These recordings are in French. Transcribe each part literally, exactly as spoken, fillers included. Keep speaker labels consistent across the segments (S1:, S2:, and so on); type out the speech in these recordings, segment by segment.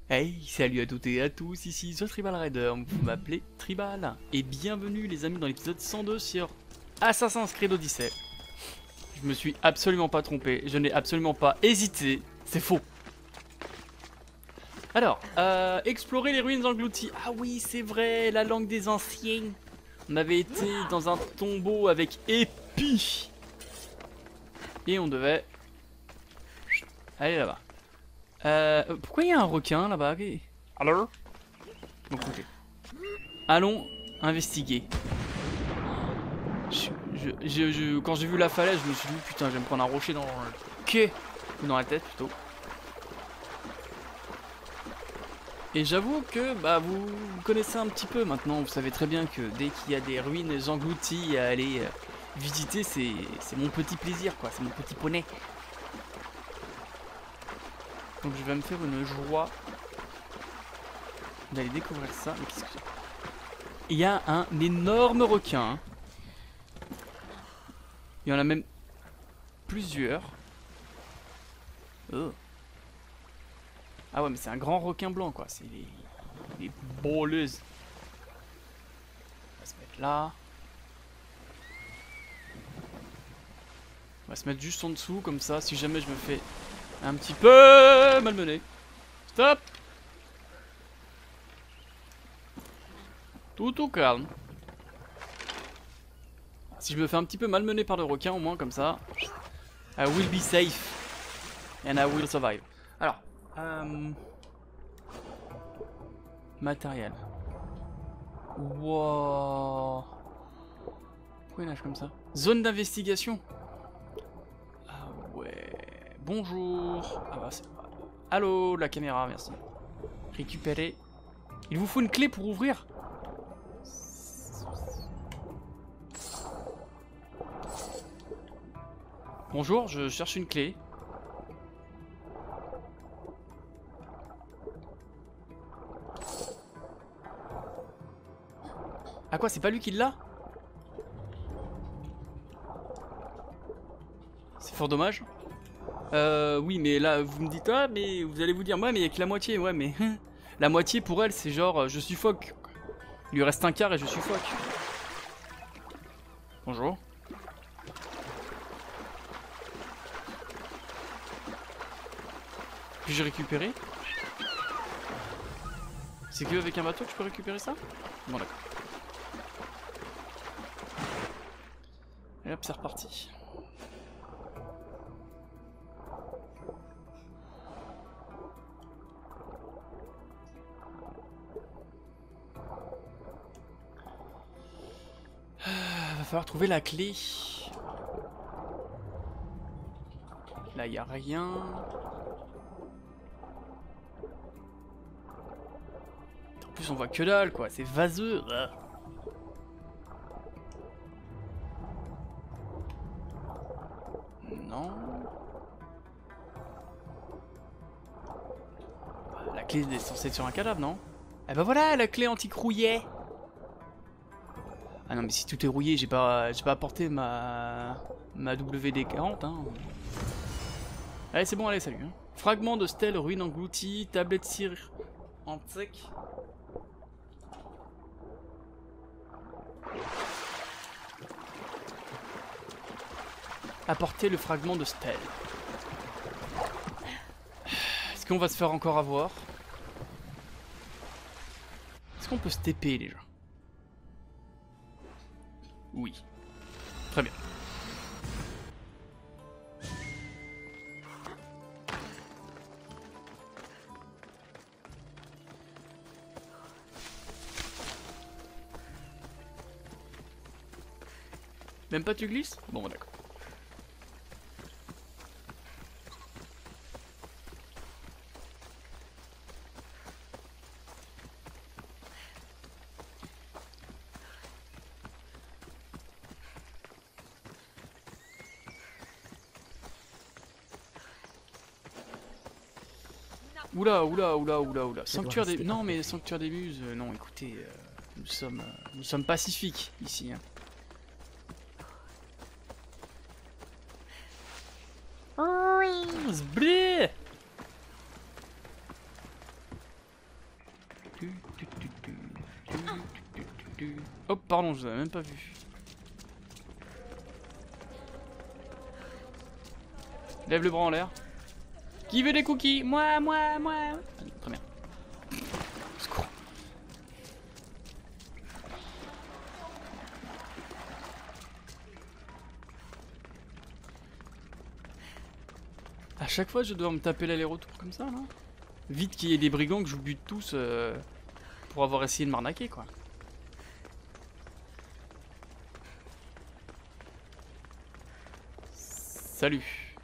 S1: Hey, salut à toutes et à tous, ici The Tribal Raider, vous m'appelez Tribal. Et bienvenue les amis dans l'épisode cent deux sur Assassin's Creed Odyssey. Je me suis absolument pas trompé, je n'ai absolument pas hésité, c'est faux. Alors, euh, explorer les ruines englouties. Ah oui, c'est vrai, la langue des anciens. On avait été dans un tombeau avec Épi. Et on devait aller là-bas. Euh, pourquoi il y a un requin là-bas? Alors? Donc, ok. Allons investiguer. Je, je, je, je- quand j'ai vu la falaise, je me suis dit putain, je vais me prendre un rocher dans le quai ou dans la tête plutôt. Et j'avoue que bah vous connaissez un petit peu maintenant. Vous savez très bien que dès qu'il y a des ruines englouties à aller euh, visiter, c'est c'est mon petit plaisir quoi, c'est mon petit poney. Donc je vais me faire une joie d'aller découvrir ça. Mais qu'est-ce que c'est? Il y a un énorme requin. Hein. Il y en a même plusieurs. Oh. Ah ouais mais c'est un grand requin blanc quoi, c'est les, les balleuses. On va se mettre là. On va se mettre juste en dessous comme ça si jamais je me fais un petit peu malmener. Stop. Tout tout calme. Si je me fais un petit peu malmener par le requin au moins comme ça, I will be safe and I will survive. Alors, euh... matériel. Wow. Pourquoi il nage comme ça? Zone d'investigation. Ah ouais. Bonjour. Ah bah c'est... Allô, la caméra, merci. Récupérer. Il vous faut une clé pour ouvrir? Bonjour, je cherche une clé. Ah quoi, c'est pas lui qui l'a? C'est fort dommage. Euh, oui, mais là, vous me dites, ah, mais vous allez vous dire, ouais, mais il y a que la moitié, ouais, mais la moitié pour elle, c'est genre, euh, je suffoque. Il lui reste un quart et je suffoque. Bonjour. Puis-je récupérer? C'est que avec un bateau que je peux récupérer ça? Bon, d'accord. Et hop, c'est reparti. Va falloir trouver la clé. Là, il n'y a rien. En plus, on voit que dalle, quoi. C'est vaseux. Non. La clé est censée être sur un cadavre, non? Eh ben voilà, la clé anti-crouillet. Ah non, mais si tout est rouillé, j'ai pas, j'ai pas apporté ma, ma W D quarante. Hein. Allez, c'est bon, allez, salut. Hein. Fragment de stèle, ruine engloutie, tablette cire antique. Apporter le fragment de stèle. Est-ce qu'on va se faire encore avoir? Est-ce qu'on peut se T P déjà? Oui. Très bien. Même pas tu glisses? Bon, d'accord. Oula, oula, oula, oula, oula. Sanctuaire des... Non, mais sanctuaire des muses, euh, non, écoutez, euh, nous sommes euh, nous sommes pacifiques, ici. Hein. Oh, zblé. Oh pardon, je vous avais même pas vu. Lève le bras en l'air. Qui veut des cookies? Moi, moi, moi. Très bien. Secours. À chaque fois, je dois me taper l'aller-retour comme ça, là. Vite qu'il y ait des brigands que je bute tous euh, pour avoir essayé de m'arnaquer, quoi. Salut.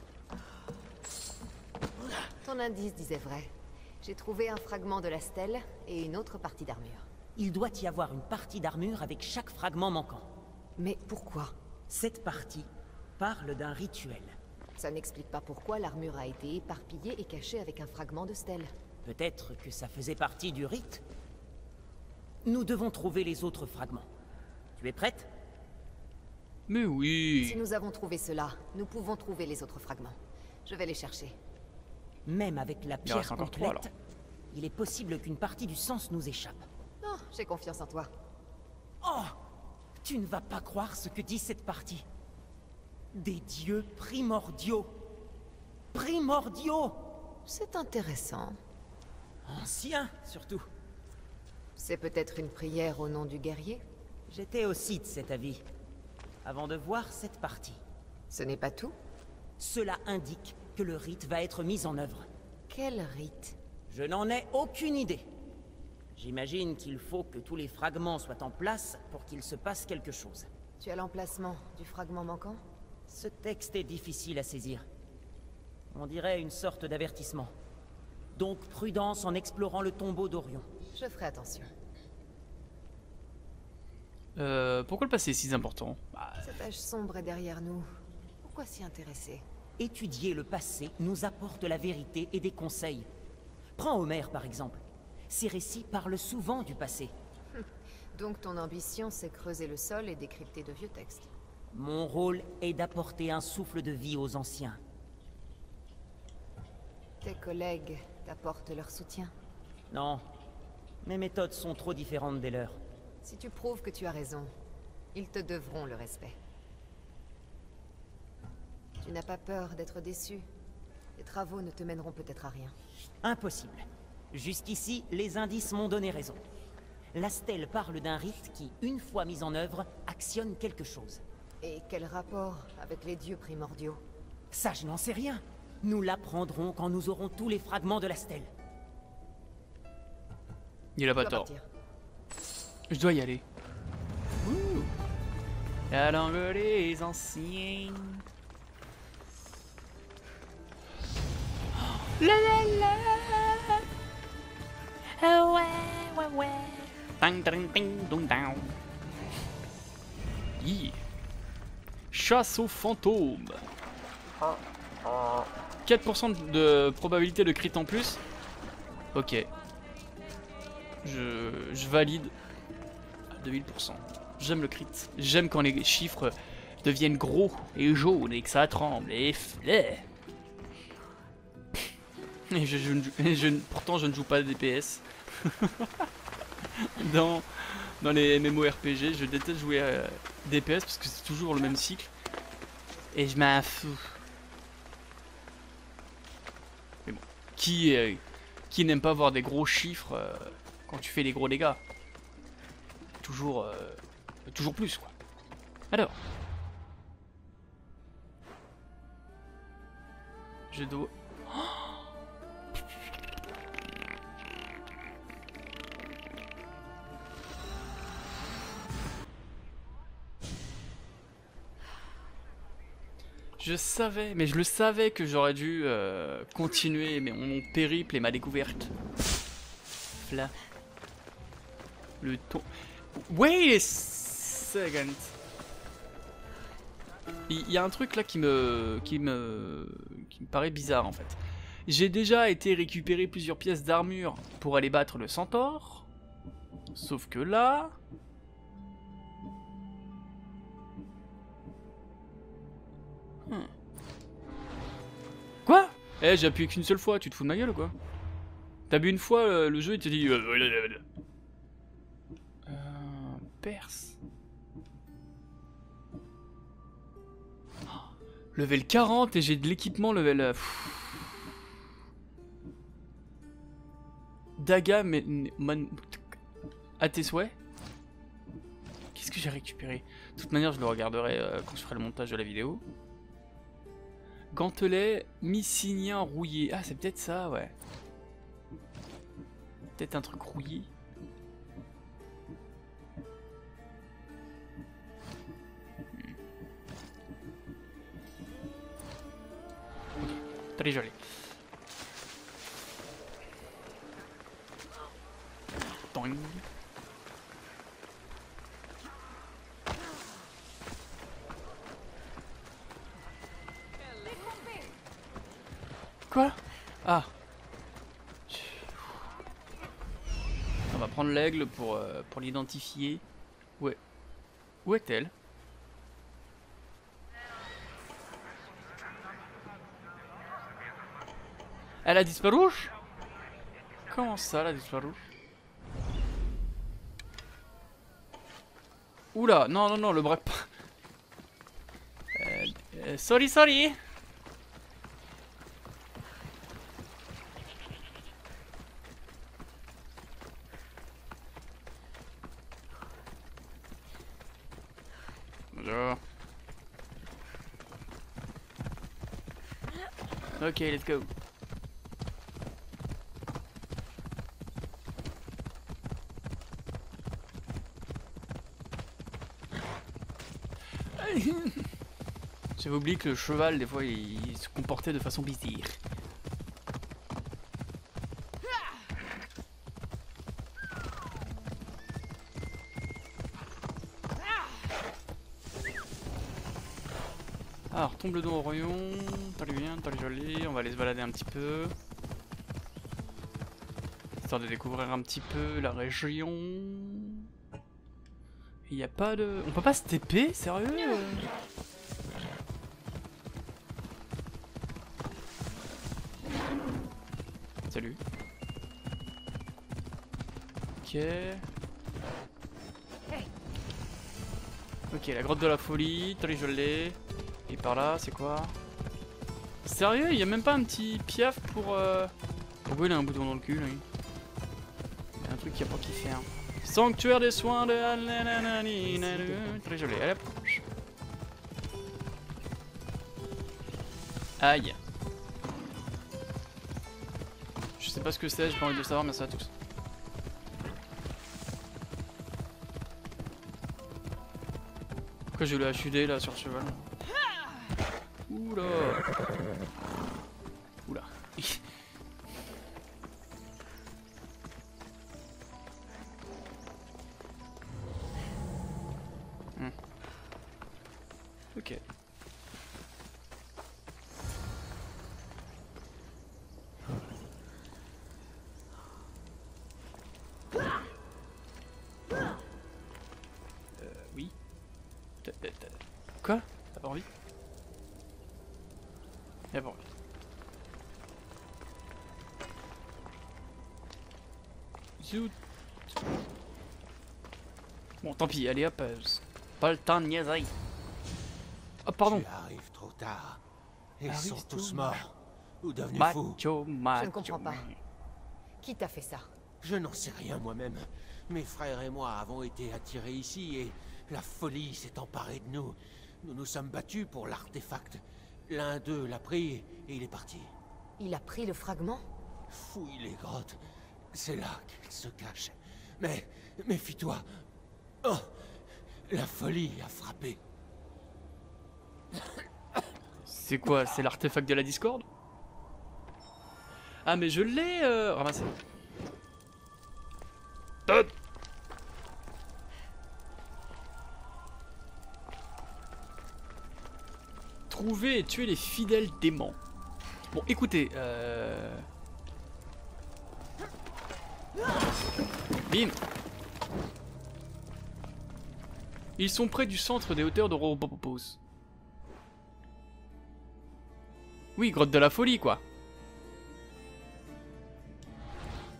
S2: Ton indice disait vrai. J'ai trouvé un fragment de la stèle et une autre partie d'armure.
S3: Il doit y avoir une partie d'armure avec chaque fragment manquant.
S2: Mais pourquoi?
S3: Cette partie parle d'un rituel.
S2: Ça n'explique pas pourquoi l'armure a été éparpillée et cachée avec un fragment de stèle.
S3: Peut-être que ça faisait partie du rite? Nous devons trouver les autres fragments. Tu es prête?
S1: Mais oui.
S2: Si nous avons trouvé cela, nous pouvons trouver les autres fragments. Je vais les chercher.
S3: Même avec la
S1: Il en reste
S3: pierre
S1: encore trois,
S3: complète,
S1: alors.
S3: il est possible qu'une partie du sens nous échappe.
S2: Oh, j'ai confiance en toi.
S3: Oh! Tu ne vas pas croire ce que dit cette partie. Des dieux primordiaux. Primordiaux!
S2: C'est intéressant.
S3: Anciens, surtout.
S2: C'est peut-être une prière au nom du guerrier?
S3: J'étais aussi de cet avis, avant de voir cette partie.
S2: Ce n'est pas tout?
S3: Cela indique que le rite va être mis en œuvre.
S2: Quel rite?
S3: Je n'en ai aucune idée. J'imagine qu'il faut que tous les fragments soient en place pour qu'il se passe quelque chose.
S2: Tu as l'emplacement du fragment manquant?
S3: Ce texte est difficile à saisir. On dirait une sorte d'avertissement. Donc prudence en explorant le tombeau d'Orion.
S2: Je ferai attention.
S1: Euh, pourquoi le passé est si important? Bah,
S2: Cette âge sombre est derrière nous. Pourquoi s'y intéresser?
S3: Étudier le passé nous apporte la vérité et des conseils. Prends Homère par exemple. Ses récits parlent souvent du passé.
S2: Donc ton ambition, c'est creuser le sol et décrypter de vieux textes.
S3: Mon rôle est d'apporter un souffle de vie aux anciens.
S2: Tes collègues t'apportent leur soutien?
S3: Non, mes méthodes sont trop différentes des leurs.
S2: Si tu prouves que tu as raison, ils te devront le respect. Tu n'as pas peur d'être déçu? Les travaux ne te mèneront peut-être à rien.
S3: Impossible. Jusqu'ici, les indices m'ont donné raison. La stèle parle d'un rite qui, une fois mis en œuvre, actionne quelque chose.
S2: Et quel rapport avec les dieux primordiaux?
S3: Ça, je n'en sais rien. Nous l'apprendrons quand nous aurons tous les fragments de la stèle.
S1: il a
S2: Tu
S1: pas
S2: dois
S1: tort.
S2: partir.
S1: Je dois y aller. Ouh. La langue des anciens. La la la. Ah ouais, ouais, ouais. Ding, ding, ding, dong, down. Yeah. Chasse aux fantômes. quatre pour cent de probabilité de crit en plus. Ok. Je, je valide à deux mille pour cent. J'aime le crit. J'aime quand les chiffres deviennent gros et jaunes et que ça tremble et flait. Et je, je, je, je, pourtant je ne joue pas D P S. dans, dans les M M O R P G, je déteste jouer à D P S parce que c'est toujours le même cycle. Et je m'en fous. Mais bon, qui, euh, qui n'aime pas voir des gros chiffres euh, quand tu fais des gros dégâts? Toujours, euh, toujours plus quoi. Alors, je dois. Je savais, mais je le savais que j'aurais dû euh, continuer mais mon périple et ma découverte. Là. Le ton. Wait a second. Il y a un truc là qui me, qui me, qui me paraît bizarre en fait. J'ai déjà été récupérer plusieurs pièces d'armure pour aller battre le centaure. Sauf que là. Hmm. Quoi? Eh, j'ai appuyé qu'une seule fois, tu te fous de ma gueule ou quoi? T'as bu une fois euh, le jeu et tu te dis... Euh, Perse. Oh, level quarante et j'ai de l'équipement level... Pff. Daga, mais... Man... À tes souhaits. Qu'est-ce que j'ai récupéré? De toute manière, je le regarderai euh, quand je ferai le montage de la vidéo. Gantelet, mycinien rouillé. Ah, c'est peut-être ça, ouais. Peut-être un truc rouillé. Ok, très joli. Toing. Quoi? Ah. On va prendre l'aigle pour, euh, pour l'identifier. Où est... Où est-elle? Elle a disparu? Comment ça, elle a disparu? Oula, non, non, non, le bras... euh, euh, sorry, sorry. Bonjour. Ok, let's go. J'avais oublié que le cheval, des fois, il, il se comportait de façon bizarre. Alors, tombe le dos au rayon. T'as les bien, t'as les joli. On va aller se balader un petit peu. Histoire de découvrir un petit peu la région. Il n'y a pas de... On peut pas se T P? Sérieux? Salut. Ok. Ok, la grotte de la folie. T'as les gelés. Et par là, c'est quoi? Sérieux? Il n'y a même pas un petit piaf pour... Euh... Pourquoi il a un bouton dans le cul, lui? Il y a un truc qui a pas kiffé, hein. Sanctuaire des soins de... Très joli, allez hop. Aïe. Je sais pas ce que c'est, j'ai pas envie de le savoir, mais ça à tous. Pourquoi j'ai le H U D là sur le cheval? Oula. Oula. hmm. Ok. Euh, oui. Quoi? T'as pas envie? Y'a pas envie. Zout. Bon, tant pis, allez hop. Euh, pas le temps de niaiserie. Oh, pardon.
S4: Tu arrives trop tard. Ils
S1: Arrive
S4: sont tous
S1: tout.
S4: morts. Ou devenus fous.
S1: Macho, macho.
S2: Je ne comprends pas. Qui t'a fait ça?
S4: Je n'en sais rien moi-même. Mes frères et moi avons été attirés ici et la folie s'est emparée de nous. Nous nous sommes battus pour l'artefact. L'un d'eux l'a pris et il est parti.
S2: Il a pris le fragment?
S4: Fouille les grottes. C'est là qu'il se cache. Mais, méfie-toi. Oh, la folie a frappé.
S1: C'est quoi? C'est l'artefact de la discorde? Ah mais je l'ai euh... ramassé. Top. Trouver et tuer les fidèles démons. Bon écoutez, euh... Bim. Ils sont près du centre des hauteurs de Robopopos. Oui, grotte de la folie quoi.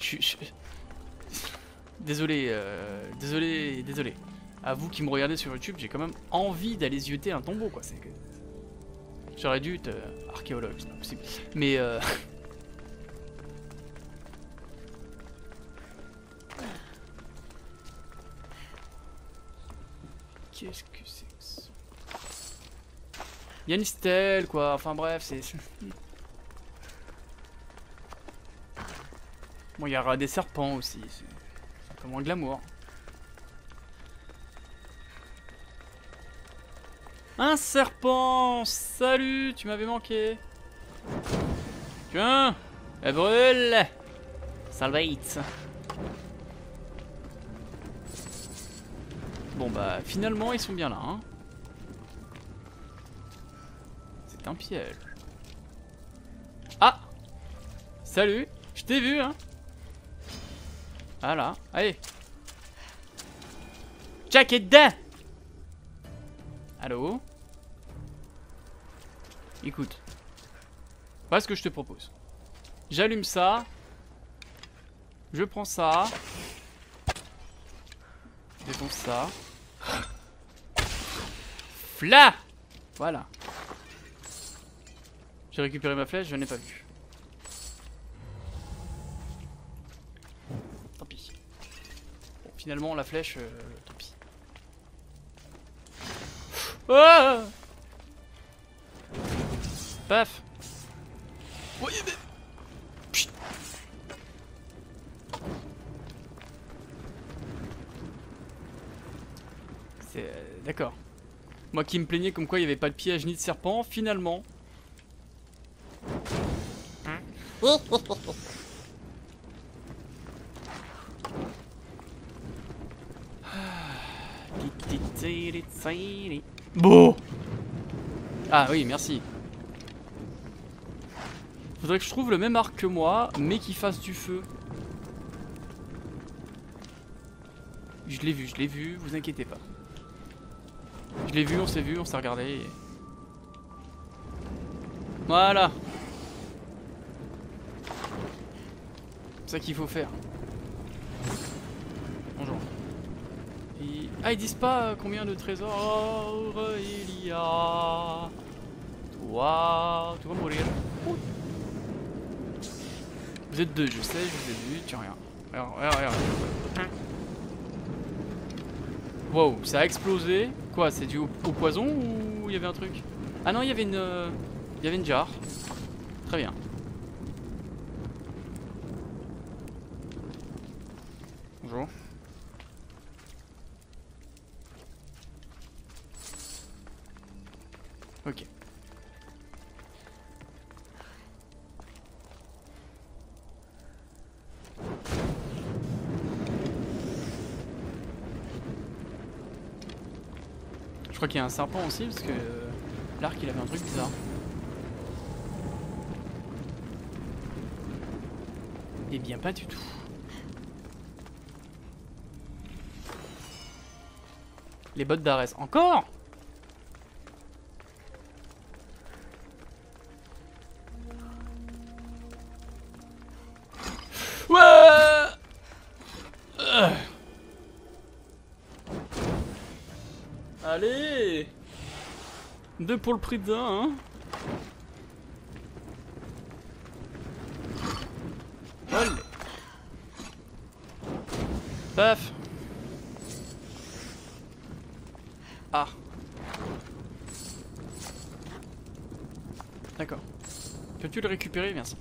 S1: je, je... Désolé, euh, désolé, désolé. À vous qui me regardez sur YouTube, j'ai quand même envie d'aller zioter un tombeau, quoi. C'est que... J'aurais dû être euh, archéologue, c'est pas possible. Mais euh... Qu'est-ce que c'est que ça? Il y a une stèle, quoi. Enfin bref, c'est... Bon, il y aura des serpents aussi. C'est un peu moins glamour. Un serpent! Salut! Tu m'avais manqué. Tiens! Elle brûle! Salvate! Bon bah, finalement, ils sont bien là, hein. C'est un piège. Ah! Salut! Je t'ai vu, hein. Voilà, allez. Jack est dedans. Allô? Écoute. Voilà ce que je te propose. J'allume ça. Je prends ça. Je défonce ça. Fla! Voilà. J'ai récupéré ma flèche, je n'ai pas vu. Tant pis. Bon, finalement, la flèche, euh, tant pis. Oh! Paf! Oui, mais... Chut. C'est... Euh, D'accord. Moi qui me plaignais comme quoi il n'y avait pas de piège ni de serpent, finalement... Bon. Ah oui, merci. Faudrait que je trouve le même arc que moi, mais qui fasse du feu. Je l'ai vu, je l'ai vu, vous inquiétez pas. Je l'ai vu, on s'est vu, on s'est regardé. Et... Voilà. C'est ça qu'il faut faire. Bonjour. Et... Ah, ils disent pas combien de trésors il y a. Toi, tu vas mourir. Ouh. Vous êtes deux, je sais, je vous ai vu, tiens, rien. Regarde, regarde, regarde. Wow, ça a explosé. Quoi, c'est dû au, au poison ou il y avait un truc? Ah non, il y avait une... Euh, il y avait une jarre. Très bien. Bonjour. Ok. Je crois qu'il y a un serpent aussi parce que euh, l'arc il avait un truc bizarre. Eh bien pas du tout. Les bottes d'Arès. Encore? Ouais. euh. Allez. Deux pour le prix d'un, hein. Allez. Paf. Ah. D'accord. Peux-tu le récupérer? Merci.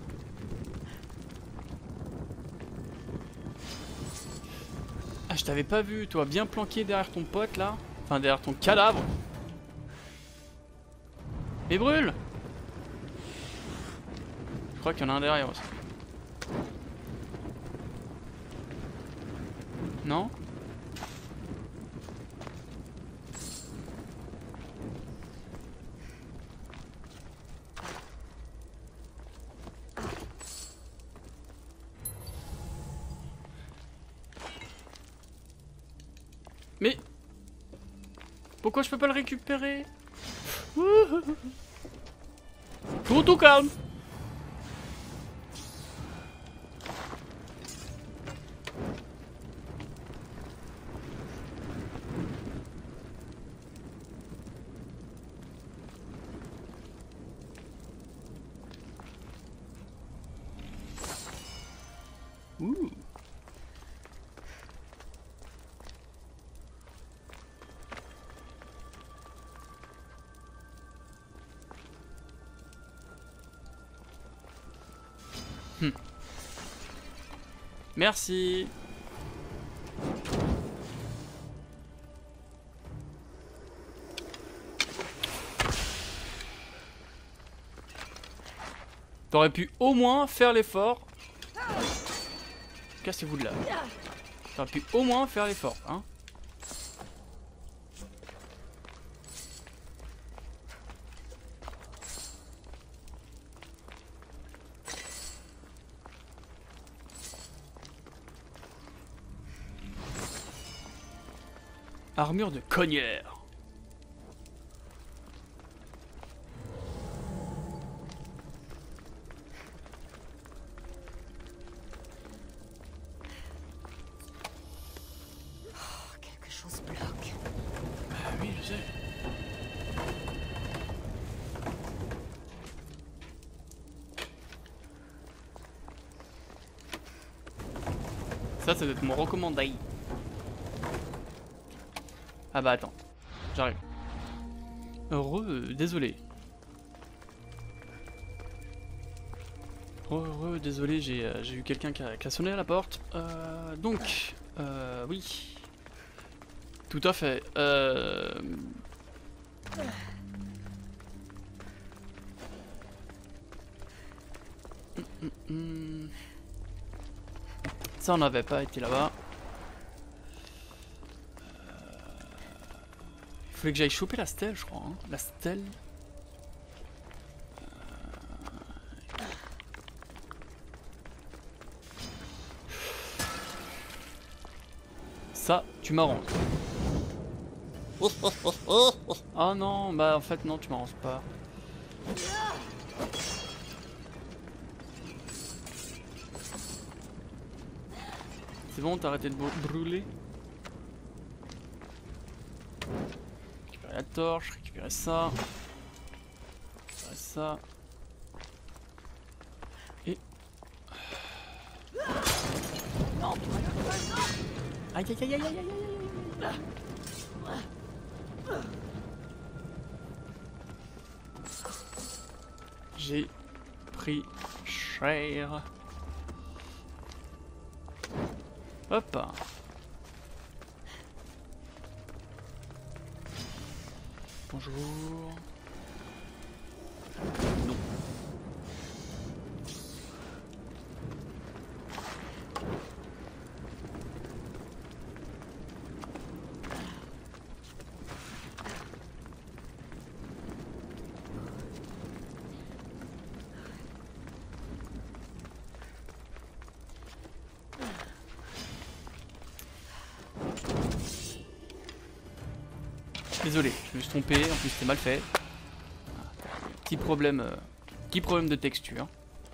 S1: Ah, je t'avais pas vu, toi, bien planqué derrière ton pote là. Enfin, derrière ton cadavre. Et brûle. Je crois qu'il y en a un derrière aussi. Non? Mais... Pourquoi je peux pas le récupérer? Tout tout calme. Ouh. Hmm. Merci. T'aurais pu au moins faire l'effort. Cassez-vous de là. T'aurais pu au moins faire l'effort, hein. Armure de cogneur.
S2: Quelque chose bloque.
S1: Ah oui, je sais. Ça, ça doit être mon recommandé. Ah bah attends, j'arrive. Heureux, euh, désolé. Heureux, désolé, j'ai euh, j'ai eu quelqu'un qui, qui a sonné à la porte. Euh, donc, euh, oui. Tout à fait. Euh... Hum, hum, hum. Ça, on n'avait pas été là-bas. Il fallait que j'aille choper la stèle, je crois. Hein. La stèle. Ça, tu m'arranges. Ah non, bah en fait non, tu m'arranges pas. C'est bon, t'as arrêté de brûler. Récupérer la torche, récupérer ça. Récupérer ça. Et... Aïe aïe aïe aïe aïe aïe aïe. J'ai pris cher. Hop. Bonjour. Non. Désolé, je me suis trompé, en plus c'était mal fait. Petit problème, euh, petit problème de texture.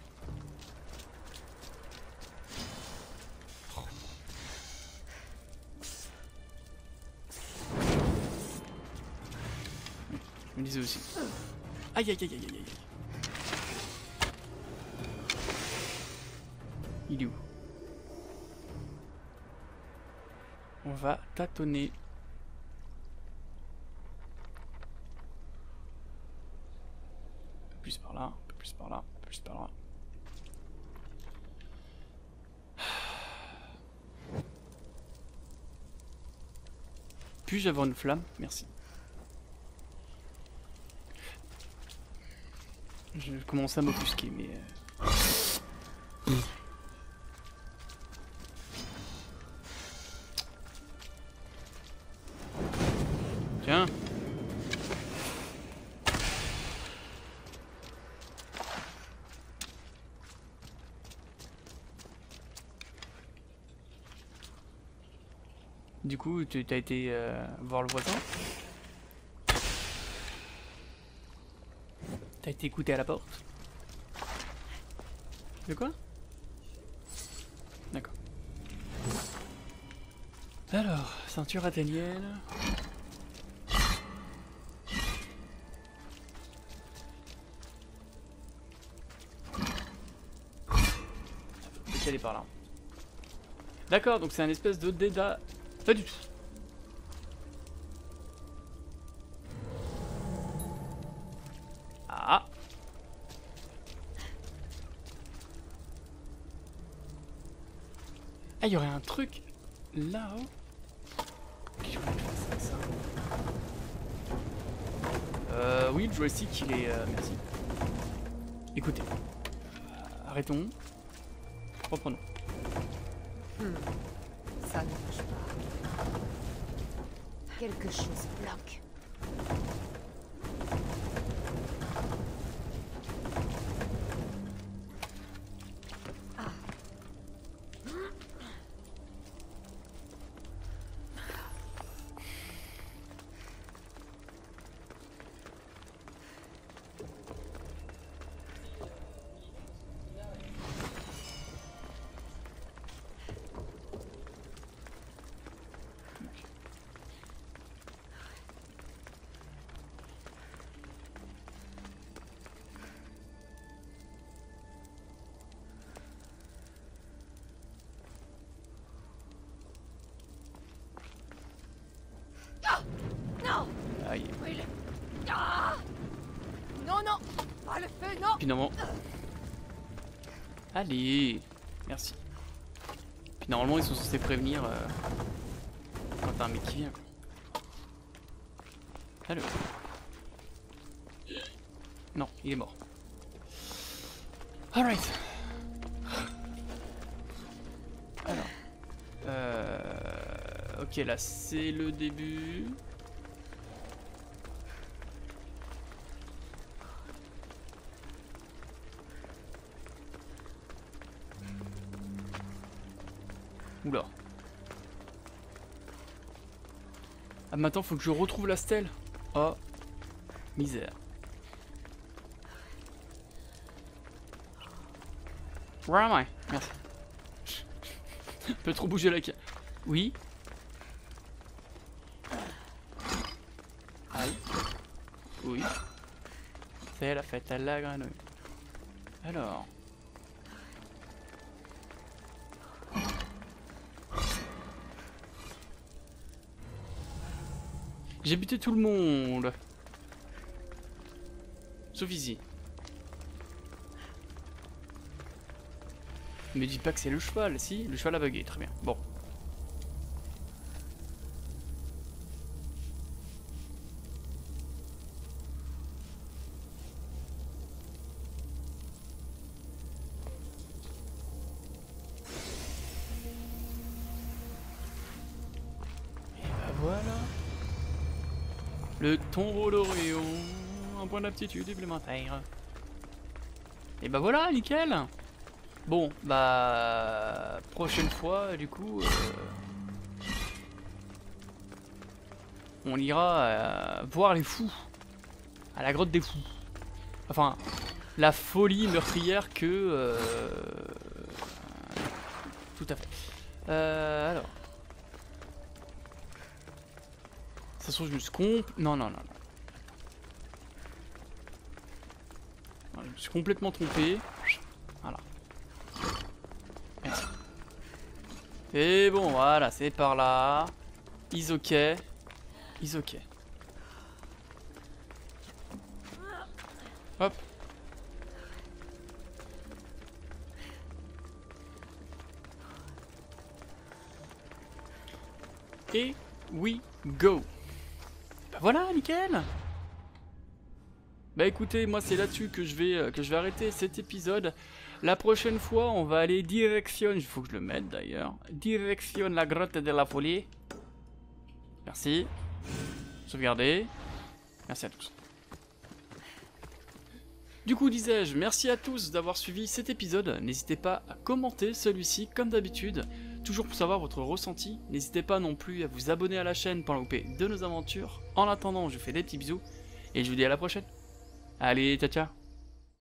S1: Je me disais aussi. Aïe aïe aïe aïe aïe aïe. Il est où? On va tâtonner. Plus par là, un peu plus par là, un peu plus par là. Puis-je avoir une flamme? Merci. Je commence à m'offusquer, mais... Euh... Tiens. Du coup, tu as été euh, voir le voisin? T'as été écouté à la porte? De quoi? D'accord. Alors, ceinture athénienne. Faut aller par là. D'accord, donc c'est un espèce de déda... Pas du tout. Ah. Ah, il y aurait un truc là-haut. Qu'est-ce que je peux faire avec ça? Euh, oui, le joystick, il est... Euh, merci. Écoutez. Euh, arrêtons. Reprenons.
S2: Hmm. Ça ne marche pas. Quelque chose bloque.
S5: Non!
S1: Aïe.
S5: Brûle! Ah! Non, non! Pas le feu, non!
S1: Finalement. Allez. Merci. Puis normalement ils sont censés prévenir euh, quand t'as un mec qui vient. Quoi. Allô. Non, il est mort. Alright. Alors. Euh... Ok, là c'est le début. Oula. Ah, maintenant faut que je retrouve la stèle. Oh. Misère. Where am I? Merci. Un peu trop bouger la ca... Oui. Aïe. Oui. C'est la fête à la grenouille. Alors. J'ai buté tout le monde. Sauf ici. Me dis pas que c'est le cheval, si? Le cheval a bugué, très bien. Bon. Et bah voilà. Le tombeau d'Orion, un point d'aptitude supplémentaire. Et bah voilà, nickel. Bon, bah... prochaine fois, du coup... Euh, on ira euh, voir les fous. À la grotte des fous. Enfin, la folie meurtrière que... Euh, tout à fait. Euh, alors... De toute façon, je me suis comp... Non, non, non, non. Non, je me suis complètement trompé. Voilà. Merci. Et bon, voilà, c'est par là. Is ok. Is ok. Hop. Et we go. Bah voilà, nickel. Bah écoutez, moi c'est là-dessus que je vais euh, que je vais arrêter cet épisode. La prochaine fois, on va aller direction, il faut que je le mette d'ailleurs, direction la grotte de la folie. Merci. Sauvegarder. Merci à tous. Du coup, disais-je, merci à tous d'avoir suivi cet épisode. N'hésitez pas à commenter celui-ci comme d'habitude. Toujours pour savoir votre ressenti. N'hésitez pas non plus à vous abonner à la chaîne pour ne louper de nos aventures. En attendant, je vous fais des petits bisous et je vous dis à la prochaine. Allez, ciao ciao.